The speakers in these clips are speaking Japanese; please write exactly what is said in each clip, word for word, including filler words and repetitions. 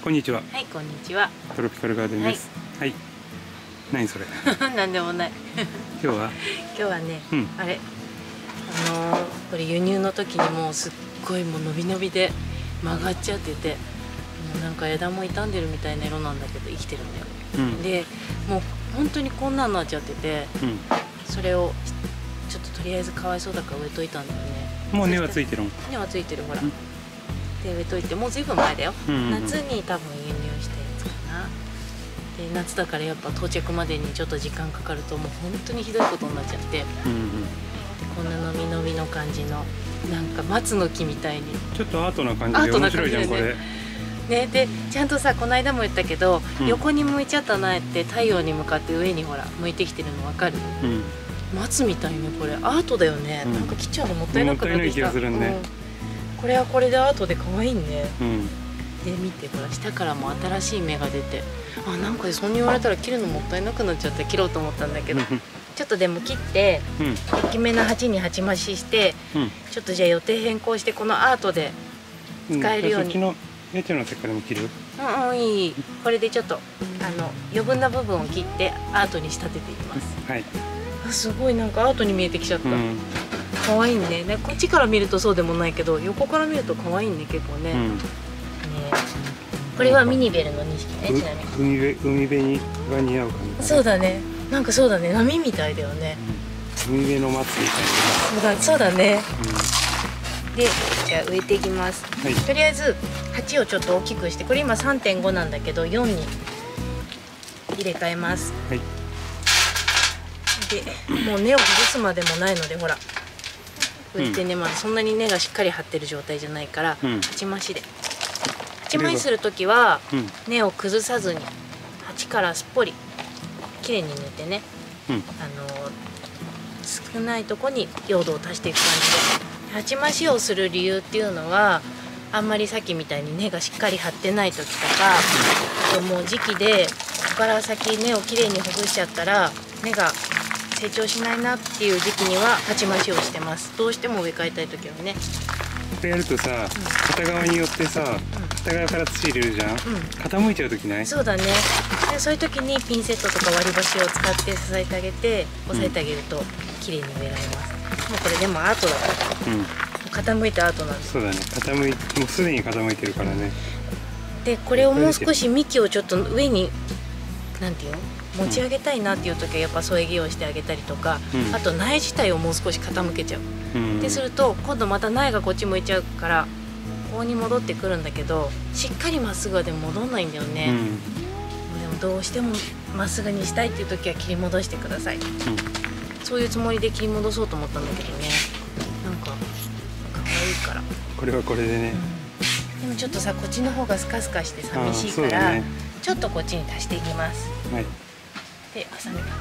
こんにちは。 はい、こんにちは。 トロピカルガーデンです。はい。はい、何それ。 なんでもない。 今日は。 今日はね、うん、あれ。あのー、これ輸入の時にもうすっごいもう伸び伸びで曲がっちゃってて、もうなんか枝も傷んでるみたいな色なんだけど生きてるんだよ。うん、で、もう本当にこんなんなっちゃってて、うん、それをちょっととりあえずかわいそうだから植えといたんだよね。 もう根はついてるの？ 根はついてる、ほら。うん、で植えといてもうずいぶん前だよ。うんうんうん、夏に多分輸入したやつかな。で夏だからやっぱ到着までにちょっと時間かかるともう本当にひどいことになっちゃって、うんうん、こんな伸び伸びの感じのなんか松の木みたいにちょっとアートな感じで面白いじゃん、これ。 ね、でちゃんとさこの間も言ったけど、うん、横に向いちゃった苗って太陽に向かって上にほら向いてきてるの分かる？うん、松みたいね、これアートだよね、うん、なんか切っちゃうのもったいなくなってきた。これはこれでアートで可愛いね。うん、で見てほら下からも新しい芽が出て、あなんかそう言われたら切るのもったいなくなっちゃって切ろうと思ったんだけどちょっとでも切って大きめな鉢に鉢増しして、うん、ちょっとじゃあ予定変更してこのアートで使えるように。 うん、ネチの手からも切る？ うんうん、いい。これでちょっとあの余分な部分を切ってアートに仕立てていきます。はい。あすごいなんかアートに見えてきちゃった。うん、可愛いね。ねこっちから見るとそうでもないけど横から見ると可愛いね結構ね。うん、ねこれはミニベルのにひきねちなみに。 海辺海辺にが似合う感じ。 そうだね。なんかそうだね波みたいだよね。 うん、海辺の松みたいな。そうだそうだね。うん、でじゃあ植えていきます。はい、とりあえず鉢をちょっと大きくしてこれ今 さんてんご なんだけどよんに入れ替えます。はい、でもう根を外すまでもないのでほら植えてね、まだそんなに根がしっかり張ってる状態じゃないから鉢増しで鉢増しする時は根を崩さずに鉢からすっぽりきれいに抜いてね、うん、あの少ないとこに用土を足していく感じで鉢増しをする理由っていうのはあんまりさっきみたいに根がしっかり張ってない時とかあともう時期でここから先根をきれいにほぐしちゃったら根が成長しないなっていう時期には鉢増しをしてます。どうしても植え替えたい時はね。 これやるとさ、うん、片側によってさ、うん、片側から土入れるじゃん、うん、傾いちゃう時ない？そうだね。 でそういう時にピンセットとか割り箸を使って支えてあげて押さえてあげると綺麗に植えられます。もうこれでもアートだから、うん、傾いたアートなんです。 そうだね。傾いもうすでに傾いてるからね。 でこれをもう少し幹をちょっと上になんていうの持ち上げたいなっていう時はやっぱ添え木をしてあげたりとか、うん、あと苗自体をもう少し傾けちゃう、うん、ですると今度また苗がこっち向いちゃうからここに戻ってくるんだけどしっかりまっすぐはでも戻んないんだよね、うん、でもどうしてもまっすぐにしたいっていう時は切り戻してください、うん、そういうつもりで切り戻そうと思ったんだけどねなんかかわいいからこれはこれでね、 うん、でもちょっとさこっちの方がスカスカして寂しいから、ね、ちょっとこっちに足していきます。はい、で挟み方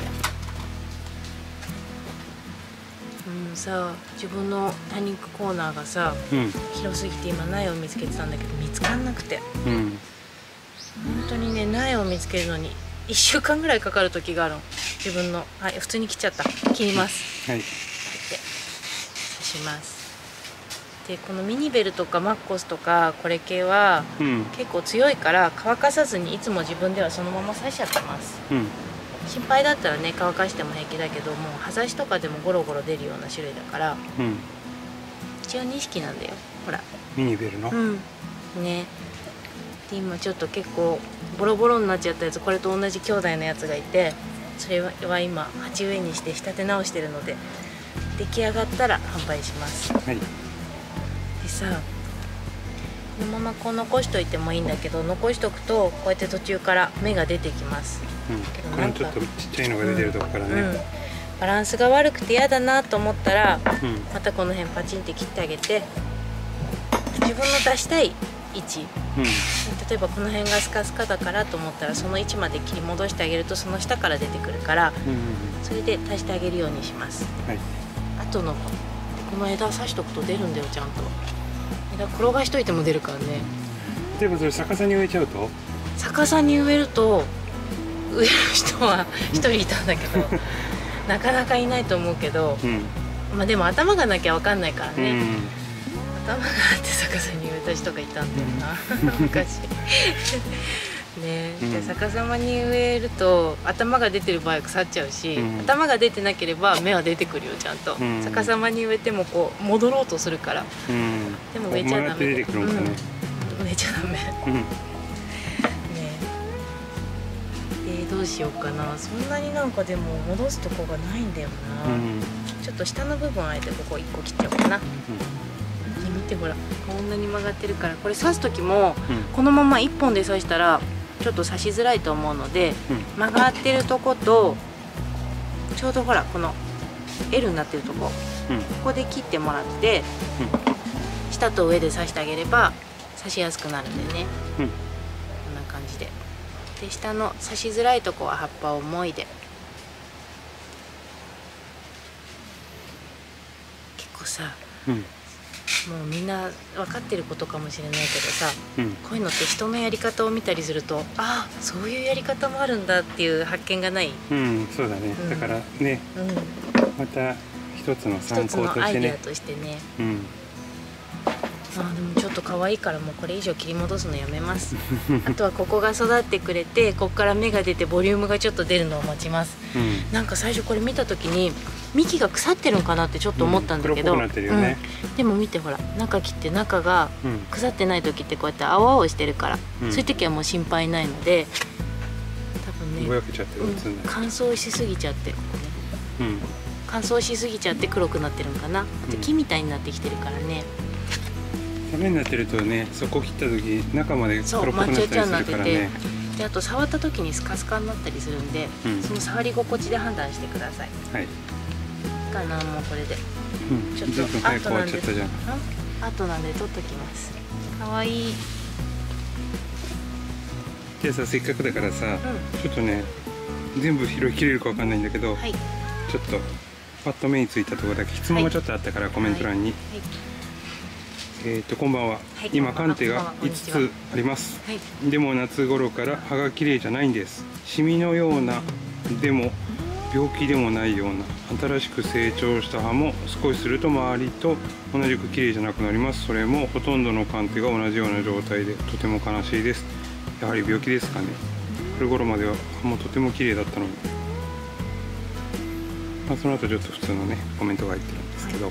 うんさ自分の多肉コーナーがさ、うん、広すぎて今苗を見つけてたんだけど見つかんなくて、うん、本当にね苗を見つけるのにいっしゅうかんぐらいかかる時があるの自分の。はい普通に切っちゃった切ります。はい、で刺します。でこのミニベルとかマッコスとかこれ系は、うん、結構強いから乾かさずにいつも自分ではそのまま刺しちゃってます、うん、心配だったらね乾かしても平気だけどもう葉刺しとかでもゴロゴロ出るような種類だから、うん、一応にひきなんだよほらミニベルのうんねで今ちょっと結構ボロボロになっちゃったやつこれと同じ兄弟のやつがいてそれは今鉢植えにして仕立て直してるので出来上がったら販売します。はいでさこのままこう残しといてもいいんだけど残しとくとこうやって途中から芽が出てきます、 うん、けどなんかちょっとちっちゃいのが出てるとこからね、うんうん、 バランスが悪くて嫌だなと思ったら、うん、またこの辺パチンって切ってあげて自分の出したい位置、うん、例えばこの辺がスカスカだからと思ったらその位置まで切り戻してあげるとその下から出てくるから、うんうんうん、それで足してあげるようにします、はい、あとのこの枝刺しとくと出るんだよちゃんと。枝転がしといても出るからね。 でもそれ逆さに植えちゃうと逆さに植えると植える人は一人いたんだけどなかなかいないと思うけど、うん、まあでも頭がなきゃ分かんないからね、うん、 頭があって逆さに植えた人がいたんだよな、うん、昔ね、うん、で逆さまに植えると頭が出てる場合は腐っちゃうし、うん、頭が出てなければ芽は出てくるよちゃんと、うん、逆さまに植えてもこう戻ろうとするから、うん、でも植えちゃダメ、 出てくるんかね、 うん、植えちゃダメ、うん、ねえ、どうしようかな。そんなになんかでも戻すとこがないんだよな、うん、ちょっと下の部分あえてここいっこ切っちゃおうかな、うん、見てほらこんなに曲がってるから、これ刺す時も、うん、このままいっぽんで刺したらちょっと刺しづらいと思うので、うん、曲がってるとことちょうどほらこの エル になってるとこ、うん、ここで切ってもらって、うん、下と上で刺してあげれば刺しやすくなるんでね、うん、こんな感じで。で下の刺しづらいとこは葉っぱをもいで、結構さ、うん、もうみんな分かってることかもしれないけどさ、うん、こういうのって人のやり方を見たりすると、ああそういうやり方もあるんだっていう発見がない？ うん、そうだね、うん、だからね、うん、また一つの参考としてね、一つのアイデアとしてね、うん、あでもちょっと可愛いからもうこれ以上切り戻すのやめますあとはここが育ってくれて、ここから芽が出てボリュームがちょっと出るのを待ちます、うん、なんか最初これ見た時に幹が腐ってるのかなってちょっと思ったんだけど、でも見てほら中切って中が腐ってない時ってこうやって青々してるから、うん、そういう時はもう心配ないので、多分ね、ぼやけちゃってる、うん、乾燥しすぎちゃってここね、うん、乾燥しすぎちゃって黒くなってるのかな、あと木みたいになってきてるからね、 ダメになってるとね、そこ切った時中まで黒っぽくなったりするからね。 であと触った時にスカスカになったりするんで、うん、その触り心地で判断してください。はい。かな、もうこれで。うん、ちょっとアートなんで、アートなんで取っときます。可愛い。 じゃあさ、せっかくだからさ、うん、ちょっとね、全部拾いきれるかわかんないんだけど、はい、ちょっとパッと目についたところだけ質問がちょっとあったから、はい、コメント欄に。はいはい、えっとこんばんは。はい、今カンテがいつつあります。はい、でも夏頃から葉が綺麗じゃないんです。シミのようなでも病気でもないような新しく成長した葉も少しすると周りと同じく綺麗じゃなくなります。それもほとんどのカンテが同じような状態でとても悲しいです。やはり病気ですかね。春頃までは葉もとても綺麗だったのに、まあ、その後ちょっと普通のねコメントが入ってるんですけど、はい、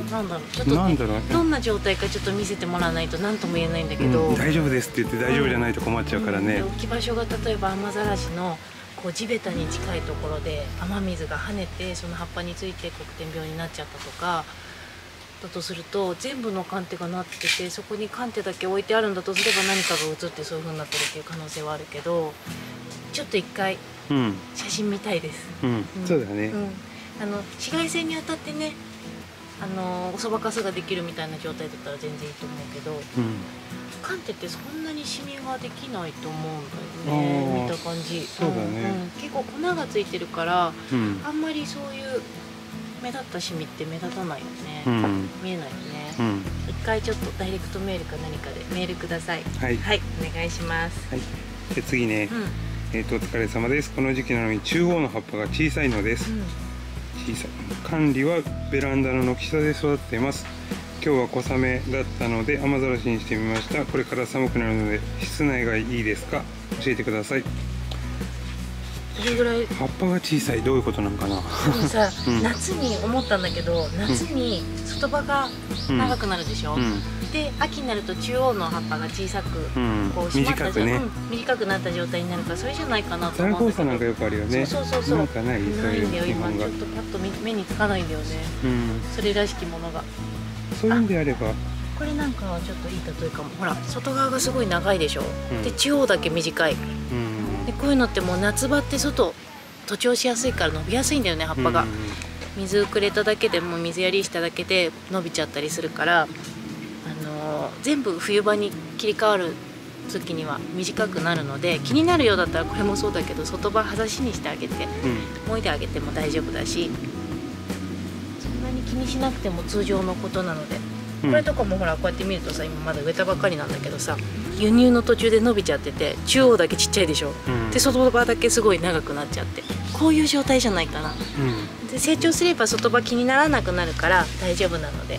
なんだろう、ちょっとね、なんだろうね、どんな状態かちょっと見せてもらわないと何とも言えないんだけど、うん、大丈夫ですって言って大丈夫じゃないと困っちゃうからね、うんうん、 置き場所が例えば雨ざらしのこう地べたに近いところで雨水が跳ねてその葉っぱについて黒点病になっちゃったとかだとすると、全部のカンテがなっててそこにカンテだけ置いてあるんだとすれば何かが映ってそういう風になってるっていう可能性はあるけど、ちょっと一回写真見たいです。 うん、うん、そうだね、うん、 あの紫外線に当たってね、あのおそばかすができるみたいな状態だったら全然いいと思うけど、うん、カンテってそんなにシミができないと思うんだよね、見た感じ。 そうだね、うんうん、 結構粉がついてるから、うん、あんまりそういう目立ったシミって目立たないよね、うん、見えないよね、うん、一回ちょっとダイレクトメールか何かでメールください。はい、はい、お願いします。 はい、で次ね、うん、えっとお疲れ様です。この時期なのに中央の葉っぱが小さいのです、うん、小さい。管理はベランダの軒下で育てています。今日は小雨だったので雨ざらしにしてみました。これから寒くなるので室内がいいですか、教えてください。 どれぐらい葉っぱが小さい、どういうことなのかな。でもさ、うん、夏に思ったんだけど、夏に外葉が長くなるでしょ、うん、で秋になると中央の葉っぱが小さく、うん、こう締まった短くね、 うん、短くなった状態になるから、それじゃないかなと思うんだけど。ザラゴーサなんかよくあるよね。 そうそうそうそう、 なんかない、そういうないんだよ今ちょっとパッと目につかないんだよね、うん、それらしきものが。 そういうんであればこれなんかはちょっといい例えかも。ほら外側がすごい長いでしょ、うん、で中央だけ短い、うん、でこういうのってもう夏場って外徒長しやすいから伸びやすいんだよね、葉っぱが、うん、水くれただけでも水やりしただけで伸びちゃったりするから、あのー、全部冬場に切り替わる時には短くなるので、気になるようだったらこれもそうだけど外葉はだしにしてあげて、うん、もいであげても大丈夫だし、そんなに気にしなくても通常のことなので、これとかもほらこうやって見るとさ、今まだ植えたばっかりなんだけどさ、輸入の途中で伸びちゃってて中央だけちっちゃいでしょ、うん、で外葉だけすごい長くなっちゃって、こういう状態じゃないかな、うん、で成長すれば外葉気にならなくなるから大丈夫なので安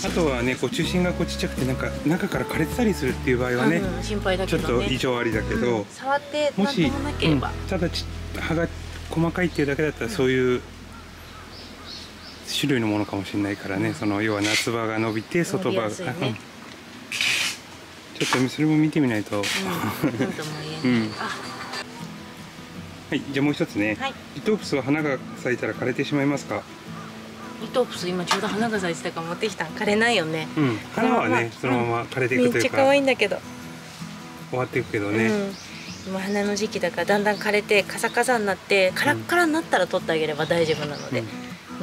し。 あとはね、こう中心がこうちっちゃくてなんか中から枯れてたりするっていう場合はね、 うん、心配だけどね。 ちょっと異常ありだけど、 うん、触ってもし、 なんともなければ、 うん、ただち葉が細かいっていうだけだったらそういう種類のものかもしれないからね、うん、その要は夏場が伸びて外葉が、ね、ちょっとそれも見てみないと、うん、 なんとも言えない。うん、 はい、じゃあもう一つね、はい、リトープスは花が咲いたら枯れてしまいますか？ リトープス今ちょうど花が咲いてたから持ってきた。枯れないよね。 うん、花はねそのまま枯れていくというか、 めっちゃ可愛いんだけど終わっていくけどね、うん、 今花の時期だからだんだん枯れてカサカサになってカラッカラになったら取ってあげれば大丈夫なので、うん、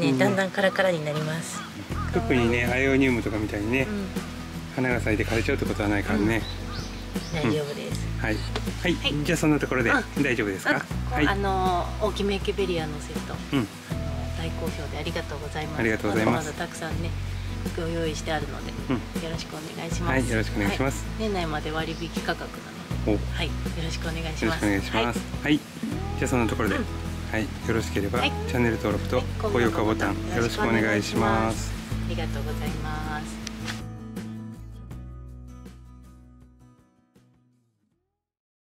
ね、だんだんカラカラになります。 特にねアイオニウムとかみたいにね、うん、花が咲いて枯れちゃうってことはないからね、 うん、大丈夫です。 はい、はい、はい、じゃあそんなところで大丈夫ですか？ はい、あの大きめエケベリアのセット、うん、大好評でありがとうございます。 ありがとうございます。 まだまだたくさんねご用意してあるので、うん、よろしくお願いします。 はい、よろしくお願いします。 はい、年内まで割引価格なので、はい、よろしくお願いします。 よろしくお願いします。はい、はい、じゃあそんなところで、うん、はい、よろしければ、はい、チャンネル登録と高評価ボタンよろしくお願いします。 ありがとうございます。